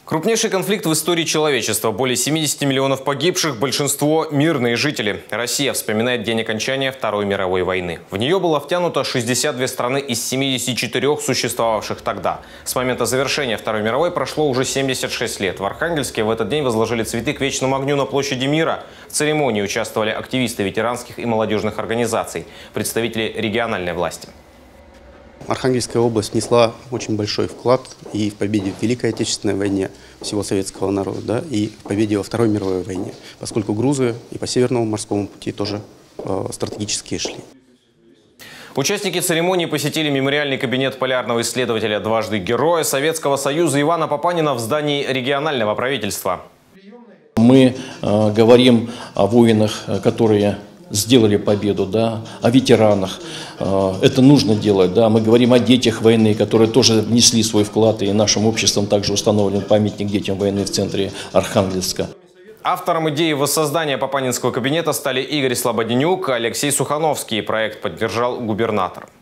Крупнейший конфликт в истории человечества. Более 70 миллионов погибших, большинство – мирные жители. Россия вспоминает день окончания Второй мировой войны. В нее было втянуто 62 страны из 74 существовавших тогда. С момента завершения Второй мировой прошло уже 76 лет. В Архангельске в этот день возложили цветы к Вечному огню на площади Мира. В церемонии участвовали активисты ветеранских и молодежных организаций, представители региональной власти. Архангельская область внесла очень большой вклад и в победе в Великой Отечественной войне всего советского народа, да, и в победе во Второй мировой войне, поскольку грузы и по Северному морскому пути тоже стратегические шли. Участники церемонии посетили мемориальный кабинет полярного исследователя, дважды Героя Советского Союза Ивана Папанина в здании регионального правительства. Мы говорим о воинах, которые сделали победу, да, о ветеранах. Это нужно делать. Да. Мы говорим о детях войны, которые тоже внесли свой вклад, и нашим обществом также установлен памятник детям войны в центре Архангельска. Автором идеи воссоздания Папанинского кабинета стали Игорь Слободенюк и Алексей Сухановский. Проект поддержал губернатор.